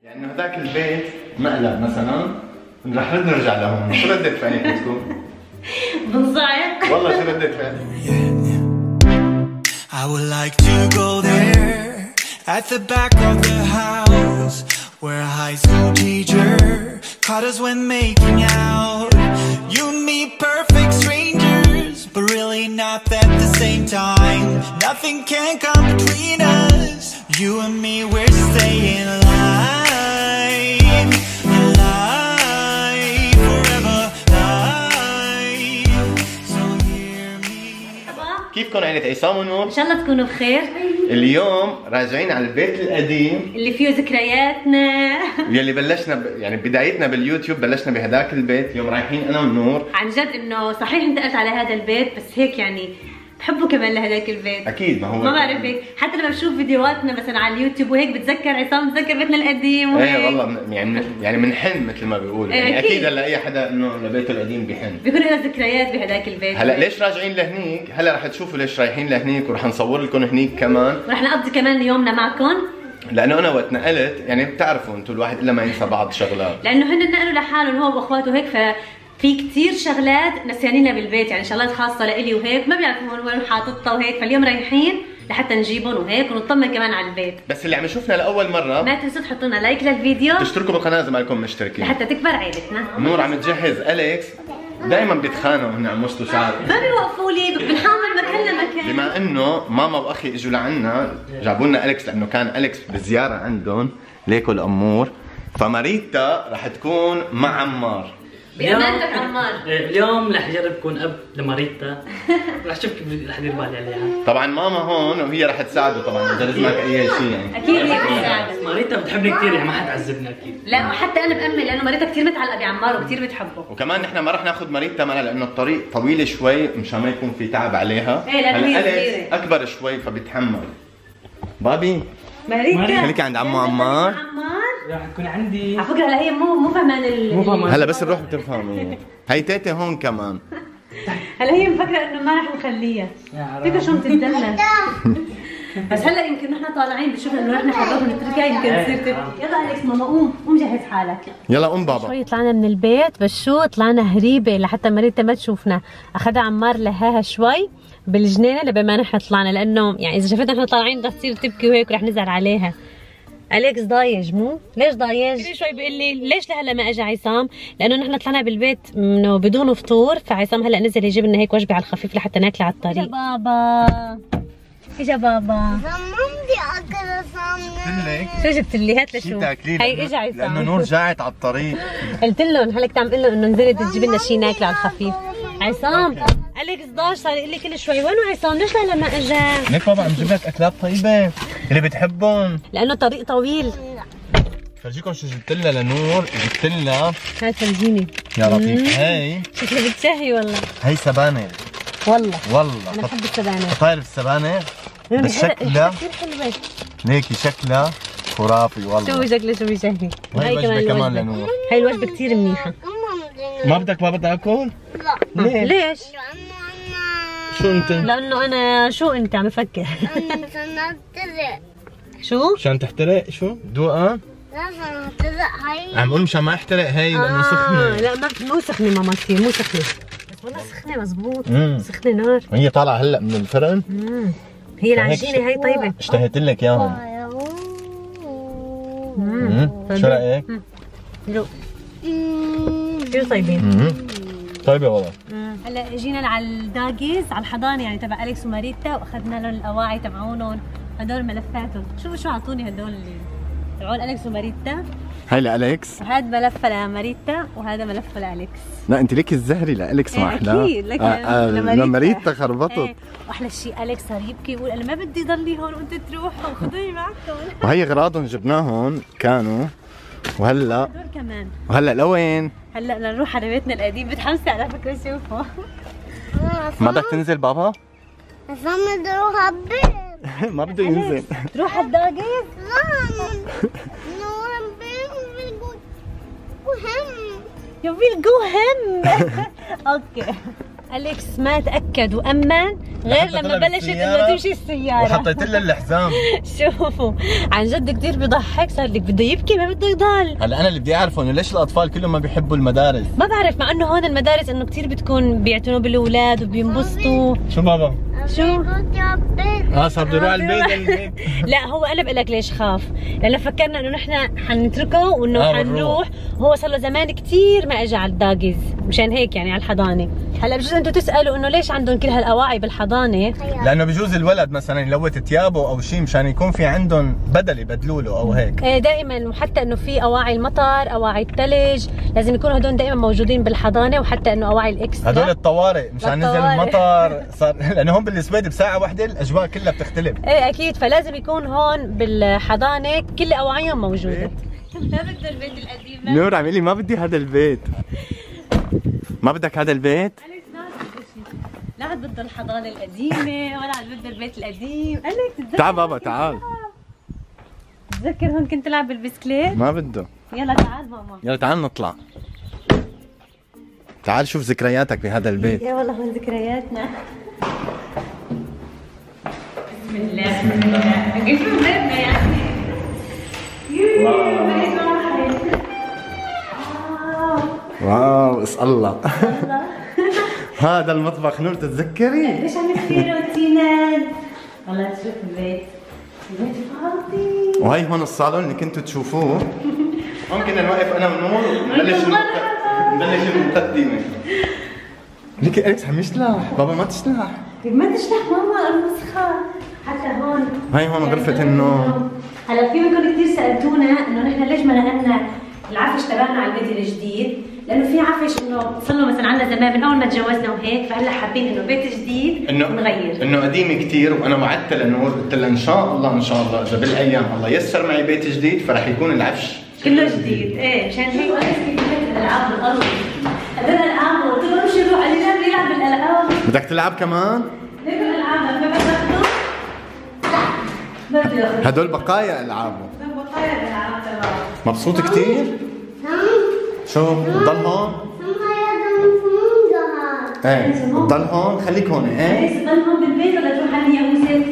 يعني هذاك البيت مقلب مثلا رح نرجع لهون، شو ردة فعلكم؟ بنصعق والله شو ردة فعل؟ I would like to go there at the back of the house where a high school teacher caught us when making out. You and me, perfect strangers, but really not at the same time. Nothing can come between us. You and me, we're staying alive, alive, forever alive. So hear me. كيفكم عيلة عصام ونور؟ ان شاء الله تكونوا بخير. اليوم راجعين على البيت القديم اللي فيه ذكرياتنا يلي بلشنا يعني بدايتنا باليوتيوب بلشنا بهداك البيت. اليوم رايحين انا ونور. عن جد انه صحيح انتقلت على هذا البيت بس هيك يعني بحبه كمان لهداك البيت. اكيد ما هو ما بعرف هيك، حتى لما بشوف فيديوهاتنا مثلا على اليوتيوب وهيك بتذكر عصام، بتذكر بيتنا القديم وهيك. ايه والله يعني بنحن مثل ما بيقولوا. يعني اكيد هلا اي حدا انه لبيته القديم بيحن، بيكون له ذكريات بهداك البيت. هلا ليش راجعين لهنيك؟ هلا رح تشوفوا ليش رايحين لهنيك ورح نصور لكم هنيك كمان، ورح نقضي كمان يومنا معكم. لانه انا وقت نقلت يعني بتعرفوا انتم الواحد الا ما ينسى بعض شغلات، لانه هن نقلوا لحالهم هو واخواته هيك، في كثير شغلات نسيانينها بالبيت، يعني شغلات خاصه لإلي وهيك ما بيعرفوا وين حاططها وهيك، فاليوم رايحين لحتى نجيبهم وهيك ونطمن كمان على البيت. بس اللي عم يشوفنا لاول مره ما تنسوا تحطوا لنا لايك للفيديو، تشتركوا بالقناه اذا ما لكم مشتركين لحتى تكبر عيلتنا. نور عم تجهز اليكس، دائما بيتخانقوا هن عم يشطوا شعر، ما بيوقفوا لي، بنحاول مكان لمكان. بما انه ماما واخي اجوا لعنا جابوا لنا اليكس لانه كان اليكس بزياره عندهم ليكو الامور، فماريتا رح تكون مع عمار. بأمانتك عمار. اليوم رح اجرب كون اب لماريتا، رح اشوف كيف رح ادير بالي عليها. طبعا ماما هون وهي رح تساعده طبعا بجرز معك اي شيء يعني. اكيد هي بتساعدك. ماريتا بتحبني كثير يعني ما حد عذبني اكيد. لا وحتى انا بأمن لانه ماريتا كثير متعلقه بعمار وكثير بتحبه. وكمان نحن ما رح ناخذ ماريتا معنا لانه الطريق طويل شوي مشان ما يكون في تعب عليها. ايه لانه هي صغيره اكبر شوي فبتحمل. بابي ماريتا خليكي عند عمو عمار. رح تكون عندي على فكره هلا هي مو فهمان هلا بس نروح بتفهمي. هي تيتي هون كمان. هلا هي مفكره انه ما رح نخليها. فيك شو بتتدلل. بس هلا يمكن نحن طالعين بنشوف انه نحن حرات ونتركها يمكن تصير يلا اليكس ماما قوم جهز حالك. يلا قوم بابا. شوي طلعنا من البيت بس شو طلعنا هريبه لحتى ماريتا ما تشوفنا، اخذها عمار لهاها شوي بالجنينه لبما نحن طلعنا، لانه يعني اذا شافتنا نحن طالعين رح تصير تبكي وهيك ورح نزعل عليها. اليكس ضايج مو؟ ليش ضايج؟ كل شوي بيقول لي ليش لهلا ما اجى عصام؟ لانه نحن طلعنا بالبيت انه بدون فطور، فعصام هلا نزل يجيب لنا هيك وجبه على الخفيف لحتى ناكلها على الطريق. اجا بابا اجا بابا. بدي اكل صامنة. شو جبت لي؟ هات لشو؟ هي اجى عصام لانه نور جاعت على الطريق. قلت لهم هلا كنت عم اقول لهم انه نزلت تجيب لنا شيء ناكله على الخفيف. عصام اليكس ضاج صار يقول لي كل شوي وينه عصام؟ ليش لهلا ما اجى؟ ليك بابا عم جيب لك اكلات طيبه اللي بتحبهم، لانه طريق طويل. فرجيكم شو جبت لها لنور. جبت لها هاي فرجيني يا لطيف. هي شكلها بتشهي والله. هي سبانخ والله والله انا بحب السبانخ. فطاير بالسبانخ بس شكلها كثير حلوه. ليكي شكلها خرافي والله. شو شكلها شو بيشهي. هاي وجبه كمان لنور. هاي الوجبه كثير منيحه. ما بدك ما بدي اكل؟ لا. ليش؟ شو انت؟ لانه انا شو انت عم بفكر؟ انا سنحترق. شو؟ مشان تحترق شو؟ دوقها؟ لا سنحترق هاي. عم بقول مشان ما احترق هي لانه سخنه. لا مو سخنه ماما كثير مو سخنه. بس والله سخنه مزبوط. سخنه نار. هي طالعه هلا من الفرن. هي العجينه هي طيبه. اشتهيت لك اياهم. شو رايك؟ لو كثير طيبين. طيبه والله. هلا جينا على الداجيز على الحضانه يعني تبع اليكس وماريتا، واخذنا لهم الاواعي تبعونهم، هدول ملفاتهم. شو اعطوني هدول اللي تبعون اليكس وماريتا. هاي لأليكس. هذا ملفه لماريتا وهذا ملفه لأليكس. لا انت ليك الزهري لأليكس ما احلى. اكيد لك لماريتا خربطت. واحلى شيء اليكس صار يبكي يقول انا ما بدي ضلي هون وانتم تروحوا خذوني معكم. وهي اغراضهم جبناهم كانوا وهلا هدول كمان. وهلا لوين؟ هلا بدنا نروح على بيتنا القديم. متحمسه على فكره شوفوا. ما بدك تنزل بابا؟ عصام بدي اروح على البيت. ما بده ينزل. تروح على الداجيز؟ لا نور البيت وهم. يا ويل جو هيم. اوكي أليكس ما تأكد وأمن غير لما بلشت إنه تمشي السيارة وحطيت لها الحزام. شوفوا عن جد كثير بضحك، صار لك بده يبكي ما بده يضل. هلا أنا اللي بدي أعرفه إنه ليش الأطفال كلهم ما بيحبوا المدارس؟ ما بعرف، مع إنه هون المدارس إنه كثير بتكون بيعتنوا بالأولاد وبينبسطوا. شو بابا؟ شو؟ صار بده يروح على البيت. لا هو انا بقول لك ليش خاف، لانه فكرنا انه نحن حنتركه وانه حنروح، وهو صار له زمان كثير ما اجى على الداجز، مشان هيك يعني على الحضانه. هلا بجوز انتم تسالوا انه ليش عندهم كل هالاواعي بالحضانه؟ لانه بجوز الولد مثلا يلوث ثيابه او شيء مشان يكون في عندهم بدل يبدلوا له او هيك. ايه دائما، وحتى انه في اواعي المطر، اواعي الثلج، لازم يكونوا هدول دائما موجودين بالحضانه، وحتى انه اواعي الاكسترا هدول الطوارئ مشان نزل المطر صار لانه هون بالسويد بساعه واحده الاجواء كلها بتختلف. ايه اكيد، فلازم يكون هون بالحضانه كل اواعيهم موجوده. ما بده البيت القديم. نور عم لي ما بدي هذا البيت. ما بدك هذا البيت؟ لا عاد بده الحضانه القديمه ولا عاد بده البيت القديم. أليكس تعال بابا تعال. تذكر هون كنت تلعب بالبسكليت؟ ما بده. يلا تعال ماما. يلا تعال نطلع. تعال شوف ذكرياتك بهذا البيت. يا والله هون ذكرياتنا. بسم الله. بسم الله. كيف بيتنا يعني؟ واو اسأل الله. هذا المطبخ نور تتذكري؟ ليش عم في روتينات؟ والله تشوف البيت، البيت فاضي. وهي هون الصالون اللي كنتوا تشوفوه. هون كنا نوقف انا ونور ونبلش المقدمة. ليكي أليكس عم يشلح، بابا ما تشلح. ما تشلح ماما المسخة. حتى هون هاي هون غرفة النوم. هلا في منكم كثير سألتونا انه نحن ليش ما نقلنا العفش تبعنا على البيت الجديد؟ لانه في عفش انه صار له مثلا عندنا زمان من اول ما تجوزنا وهيك، فهلا حابين انه بيت جديد نغير. انه قديم كثير، وانا وعدت لنور قلت لها ان شاء الله اذا بالايام الله يسر معي بيت جديد فرح يكون العفش كله جديد. ايه مشان هيك انا كيف بدي العاب بالارض. هذول الالعاب قلت له امشي روح، قال لي لا بدي العب بالالعاب. بدك تلعب كمان؟ ليك الالعاب ما بدك تاخذه؟ لا ما بدي اخذه. هدول بقايا العابه. بقايا الالعاب تبعه. مبسوط كثير؟ شو بتضل هون؟ ايه بتضل هون، خليك هون. ايه بتضل هون بالبيت ولا تروح على يوسف؟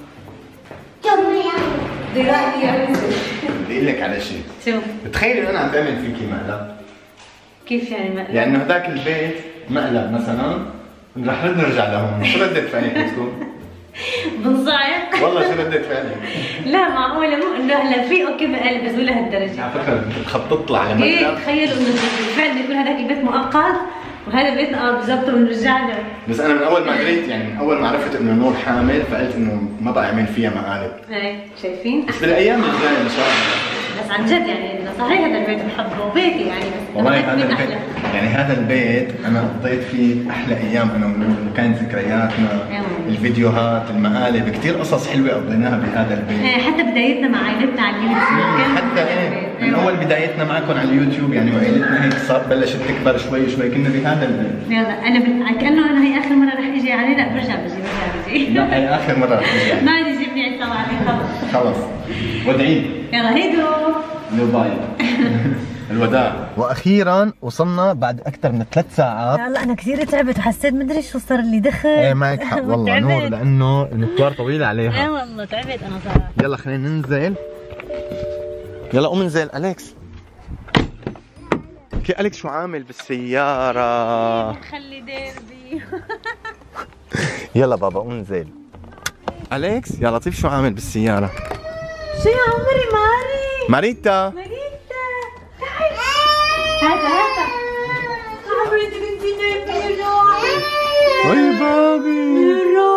بدي رايي يا يوسف. بدي اقول لك على شيء. شو؟ تخيلي انا عم بعمل فيكي مقلب. كيف يعني مقلب؟ يعني انه هذاك البيت مقلب مثلا، رح نرجع لهون، شو ردة فعلك بتكون؟ بنصعق. والله شو ردة فعلك؟ لا معقولة، مو انه هلا في اوكي بقلب بس ولا هالدرجة. على فكرة بتخطط لها على ايه مقلب. تخيلوا انه بالفعل يكون هذاك البيت مؤقت وهذا بيتنا بظبطه ونرجع له. بس انا من اول ما قريت يعني من اول ما عرفت انه نور حامل فقلت انه ما بقى اعمل فيها مقالب. ايه شايفين؟ بس بالايام الجايه ان شاء الله. بس عن جد يعني انه صحيح هذا البيت بحبه وبيتي يعني، بس والله هذا البيت يعني هذا البيت انا قضيت فيه احلى ايام انا ونور، وكانت ذكرياتنا، الفيديوهات، المقالب، كثير قصص حلوه قضيناها بهذا البيت. ايه حتى بدايتنا مع عائلتنا على اليوتيوب حتى ايه من اول بدايتنا معكم على اليوتيوب يعني، وعائلتنا هيك صار بلشت تكبر شوي شوي، كنا بهذا البيت. يلا انا كانه انا هي اخر مره رح اجي عليه. لا برجع بجي. لا هي اخر مره رح تجي. ما عاد يجيبني عند طبعا. خلص ودعيني. يلا هيدو باي. الوداع. واخيرا وصلنا بعد اكثر من 3 ساعات. يلا انا كثير تعبت وحسيت مدري شو صار لي دخل. ايه معك حق والله نور، لانه المشوار طويل عليها. ايه والله تعبت انا صراحه. يلا خلينا ننزل. يلا قوم انزل أليكس. كي أليكس شو عامل بالسيارة؟ خلي ديربي. يلا بابا قوم انزل. أليكس يا لطيف شو عامل بالسيارة؟ شو يا عمري ماري؟ ماريتا ماريتا تعي. هذا عمري انت نايمة وي بابي.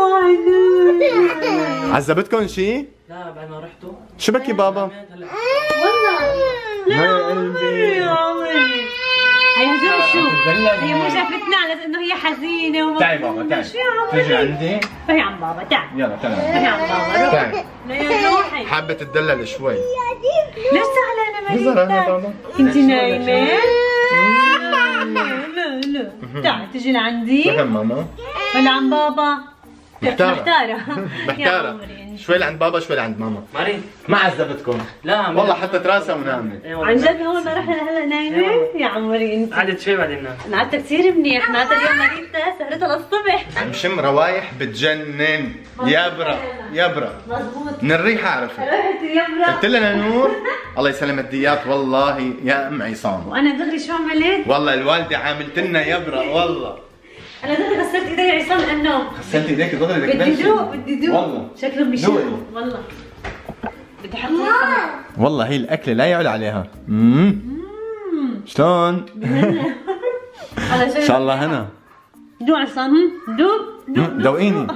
روحي عذبتكم شي؟ لا بعد ما رحتوا. شو بكي بابا؟ والله لا يا قلبي يا عمري. هي هجوم شو؟ هي مو شافتنا على انه هي حزينه وما. تعي بابا تعي. شو يا عمري؟ تيجي عندي؟ فهي عم بابا تعي. يلا تعي. فهي عم بابا روحي. تعي. لا يا روحي. حابة تدلل شوي. ليش زعلانة زعلانة ماريتا؟ بابا. انت نايمة؟ لا لا لا تعي تجي لعندي. فهم ماما. ولا عم بابا؟ محتارة محتارة. شوي لعند بابا شوي لعند ماما. ماري ما عذبتكم. لا والله حطت راسها ونامت. عن جد هون ما رحنا هلا نايمة؟ يا عمري انت قعدت شوي بعدين نام. قعدت كثير منيح، معناتها اليوم ماريتا سهرتها للصبح. عم شم روايح بتجنن. يبرا يبرا مضبوط. من الريحة عرفت. رحت يبرا. قلت لها نور الله يسلم الديات والله يا ام عصام. وانا دغري شو عملت؟ والله الوالدة عاملت لنا يبرا والله. انا دغري غسلت ايدي عصام لانه غسلت ايديك دغري بدك بدي دوق بدي دوق. والله شكلهم بيشوفوا والله. بدي احط هيك. والله هي الاكله لا يعلى عليها. شلون؟ ان شاء الله هنا. دوق عصام دوق دوقيني.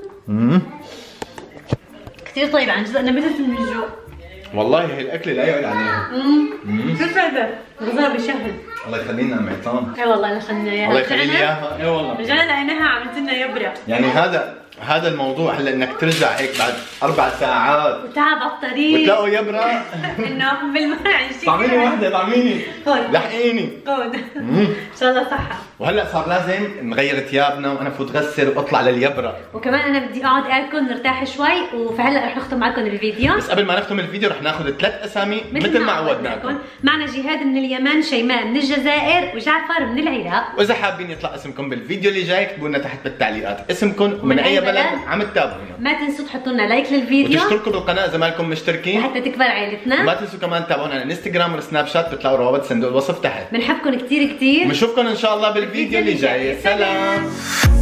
كثير طيب عن جد انا متت من الجوع. والله هي الاكله لا يعلى عليها. شو الفائده؟ غزال بشهر. الله يخلينا ام عصام. اي والله انا خلنا اياها. الله يخلي لي اياها. اي والله رجعنا لقيناها عملت لنا يبرا. يعني هذا الموضوع هلا انك ترجع هيك بعد 4 ساعات وتعب على الطريق وتلاقوا يبرا. انه بالماء طعميني وحده طعميني هون لحقيني. هون ان شاء الله صحة. وهلا صار لازم نغير ثيابنا وانا فوت غسل واطلع لليبرا. وكمان انا بدي اقعد اكل نرتاح شوي، فهلا رح نختم معكم الفيديو. بس قبل ما نختم الفيديو رح ناخذ 3 اسامي مثل ما عودناكم. معنا جهاد من اليمن، شيماء من الجزائر، وجعفر من العراق. واذا حابين يطلع اسمكم بالفيديو اللي جاي اكتبوا لنا تحت بالتعليقات اسمكم ومن اي بلد عم تتابعونا. ما تنسوا تحطوا لنا لايك للفيديو وتشتركوا بالقناه اذا مالكم مشتركين حتى تكبر عائلتنا. وما تنسوا كمان تتابعونا على انستغرام وسناب شات، بتلاقوا روابط صندوق الوصف تحت. بنحبكم كثير كثير. بنشوفكم ان شاء الله بالفيديو اللي جاي. سلام.